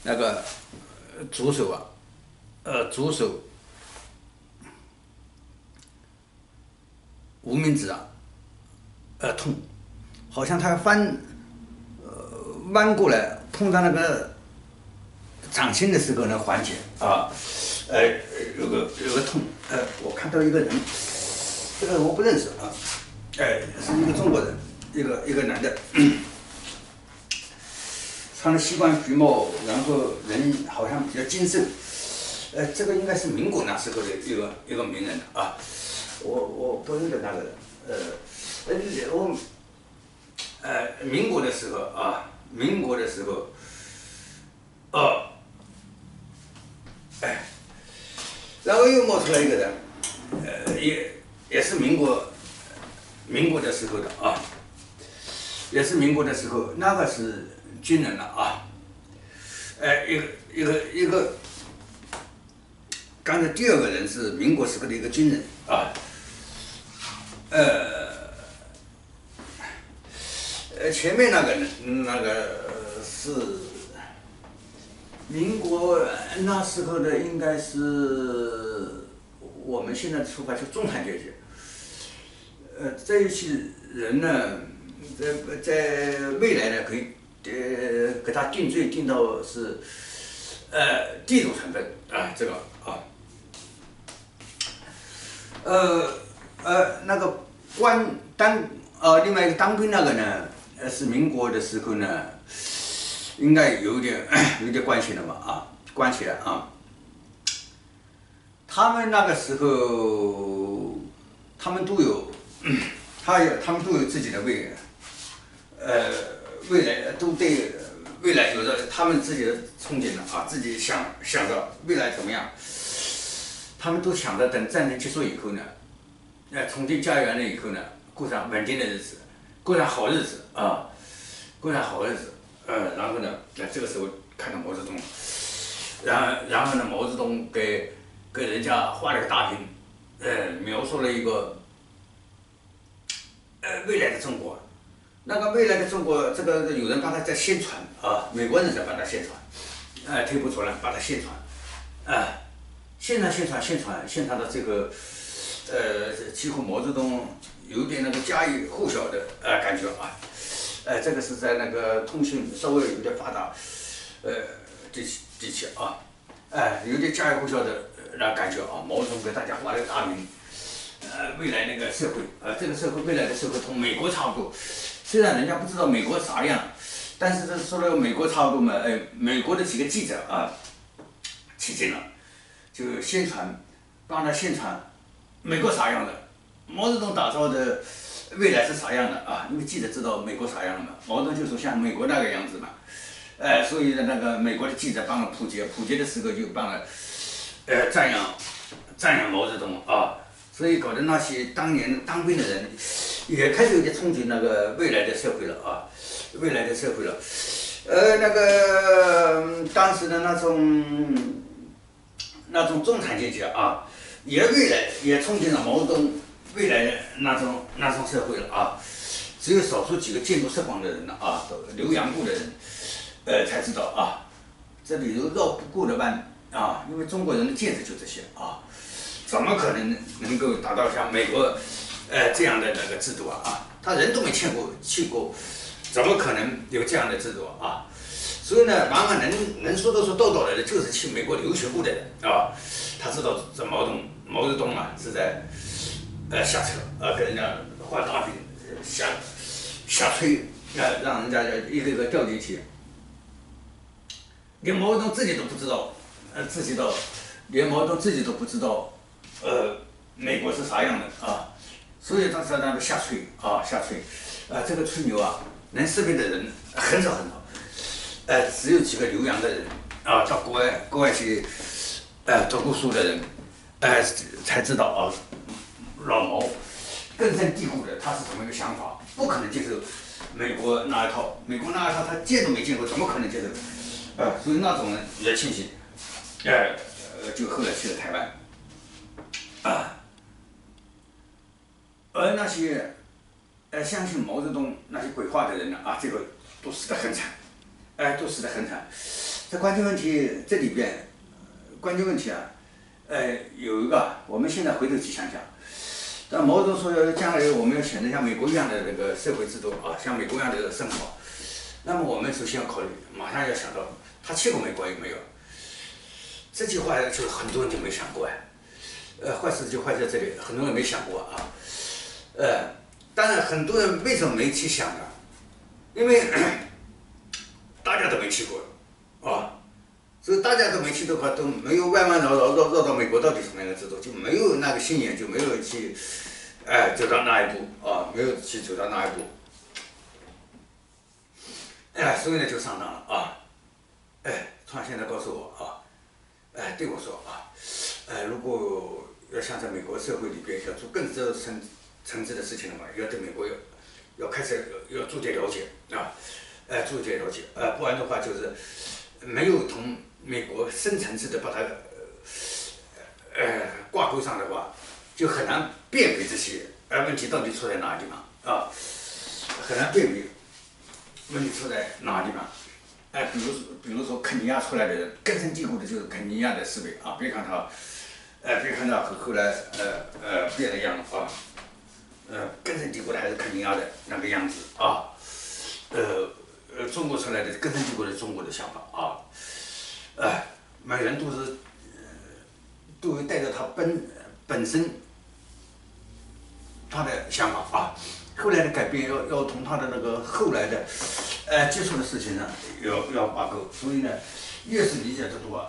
那个左手啊，左手无名指啊，痛，好像他弯过来碰到那个掌心的时候能缓解啊，有个痛，我看到一个人，这个我不认识啊，是一个中国人，一个男的，穿的西装皮帽，然后人好像比较精瘦，这个应该是民国那时候的一个名人啊，我不认得那个人，民国的时候啊，民国的时候，然后又冒出来一个人，也是民国的时候的啊，也是民国的时候，那个是军人了啊，一个，刚才第二个人是民国时候的一个军人啊，前面那个人是民国那时候的，应该是我们现在说法叫中产阶级。这一些人呢，在未来呢，可以给他定罪定到是地主成分啊，这个啊，那个另外一个当兵那个呢，是民国的时候呢，应该有点关系了嘛啊，关系了啊。他们那个时候，他们都有，他们都有自己的未来，未来都对未来有着他们自己的憧憬的啊，自己想着未来怎么样，他们都想着等战争结束以后呢，重建家园了以后呢，过上稳定的日子，过上好日子啊，过上好日子，然后呢，这个时候看到毛泽东，然后呢，毛泽东给人家画了个大饼，描述了一个未来的中国。那个未来的中国，这个有人帮他在宣传啊，美国人在帮他宣传，推波助澜帮他宣传，宣传到这个，几乎毛泽东有点那个家喻户晓的感觉啊，这个是在那个通讯稍微有点发达，地区啊，有点家喻户晓的那感觉啊，毛泽东给大家画了个大饼，未来那个社会，这个社会未来的社会同美国差不多。虽然人家不知道美国啥样，但是这说了美国差不多嘛，美国的几个记者啊，起劲了，就帮他宣传美国啥样的，毛泽东打造的未来是啥样的啊？因为记者知道美国啥样的嘛，毛泽东就说像美国那个样子嘛，所以那个美国的记者帮了普及的时候就帮了，赞扬毛泽东啊。所以搞得那些当年当兵的人也开始有点憧憬那个未来的社会了啊，未来的社会了。那个当时的那种中产阶级啊，未来也憧憬了毛泽东未来的那种社会了啊。只有少数几个见多识广的人啊，留洋部的人，才知道啊，这里头绕不过的弯啊，因为中国人的见识就这些啊。怎么可能够达到像美国，这样的那个制度啊？他人都没去过，怎么可能有这样的制度啊？所以呢，往往能说得出道道来的，就是去美国留学过的人啊。他知道这毛泽东啊是在瞎扯跟人家画大饼，瞎吹让人家一个个掉进去，连毛泽东自己都不知道，连毛泽东自己都不知道。美国是啥样的啊？所以他在那边瞎吹，这个吹牛啊，能识别的人很少，只有几个留洋的人啊，到国外去，读过书的人，才知道啊，老毛根深蒂固的他是怎么一个想法，不可能接受美国那一套，他见都没见过，怎么可能接受？所以那种人也庆幸，就后来去了台湾。而那些相信毛泽东那些鬼话的人呢，这个都死得很惨，都死得很惨。 这关键问题这里边，关键问题啊，有一个，我们现在回头去想想，但某种说将来我们要选择像美国一样的那个社会制度啊，像美国一样的生活，那么我们首先要考虑，马上要想到，他去过美国有没有？这句话就很多人就没想过哎，坏事就坏在这里，很多人没想过啊，当然很多人为什么没去想呢？因为大家都没去过，啊，所以大家都没去的话，都没有弯弯绕到美国到底什么样的制度，就没有那个心眼，就没有去，走到那一步啊，没有去走到那一步，所以呢就上当了啊，他现在告诉我啊，对我说啊，如果要像在美国社会里边要做更深层次的事情的话，要对美国要开始要做点了解啊。做一点了解，不然的话就是没有同美国深层次的把它挂钩上的话，就很难辨别这些问题到底出在哪个地方啊，很难辨别问题出在哪个地方。比如说肯尼亚出来的人，根深蒂固的就是肯尼亚的思维啊，别看他后来变了样啊，根深蒂固的还是肯尼亚的那个样子啊，中国出来的根深蒂固的中国的想法啊，每人都有带着他本身他的想法啊，后来的改变要同他的那个后来的接触的事情呢要挂钩，所以呢，越是理解的多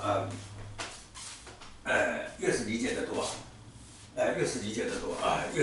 越是理解的多，越是理解的多啊，越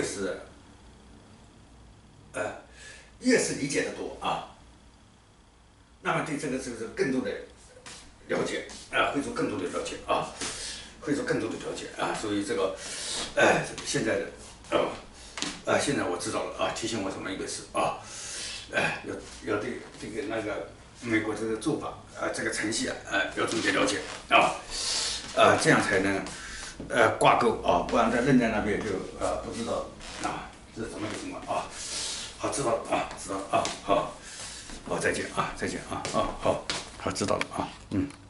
是理解的多啊。那么对这个就是更多的了解会做更多的了解啊，会做更多的了解啊，所以这个现在的现在我知道了啊，提醒我这么一个事啊，要对这个那个美国这个做法这个程序要重点了解啊，这样才能挂钩啊，不然在扔在那边就不知道啊这是怎么个情况啊，好，知道了啊，知道了啊，好。好，再见啊，再见啊，好，知道了啊，嗯。